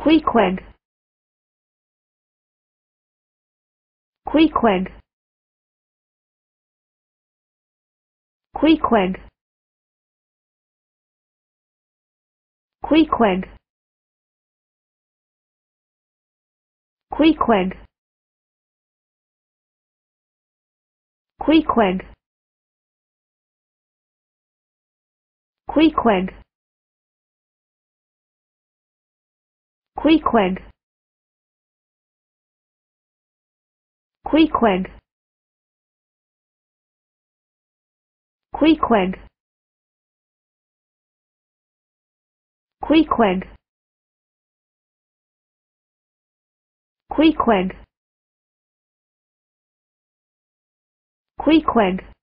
Queequeg. Queequeg. Queequeg. Queequeg. Queequeg. Queequeg. Queequeg. Queequeg. Queequeg. Queequeg. Queequeg. Queequeg. Queequeg.